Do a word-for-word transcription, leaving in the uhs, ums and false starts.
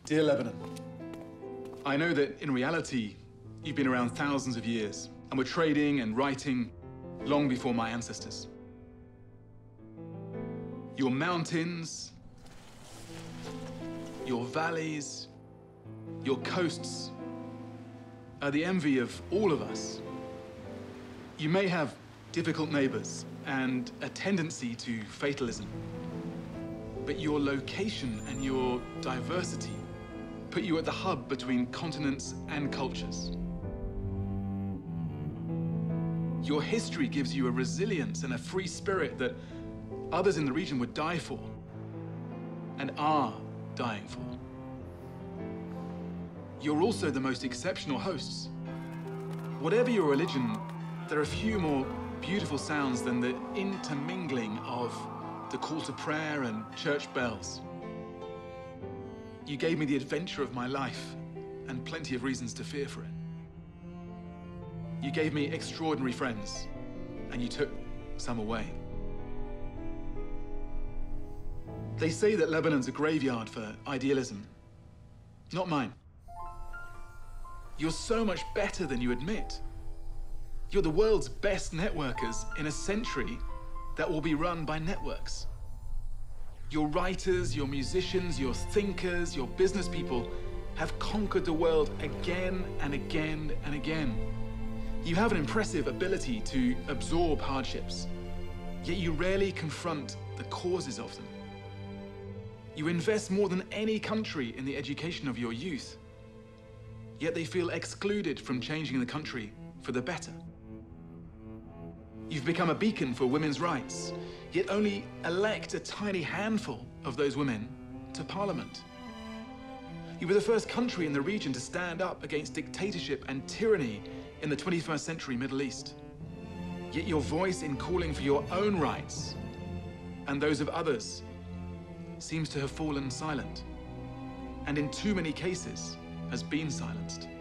Dear Lebanon, I know that in reality, you've been around thousands of years and were trading and writing long before my ancestors. Your mountains, your valleys, your coasts are the envy of all of us. You may have difficult neighbors and a tendency to fatalism, but your location and your diversity put you at the hub between continents and cultures. Your history gives you a resilience and a free spirit that others in the region would die for, and are dying for. You're also the most exceptional hosts. Whatever your religion, there are few more beautiful sounds than the intermingling of the call to prayer and church bells. You gave me the adventure of my life and plenty of reasons to fear for it. You gave me extraordinary friends, and you took some away. They say that Lebanon's a graveyard for idealism. Not mine. You're so much better than you admit. You're the world's best networkers in a century that will be run by networks. Your writers, your musicians, your thinkers, your business people have conquered the world again and again and again. You have an impressive ability to absorb hardships, yet you rarely confront the causes of them. You invest more than any country in the education of your youth, yet they feel excluded from changing the country for the better. You've become a beacon for women's rights, yet only elect a tiny handful of those women to parliament. You were the first country in the region to stand up against dictatorship and tyranny in the twenty-first century Middle East. Yet your voice in calling for your own rights and those of others seems to have fallen silent, and in too many cases has been silenced.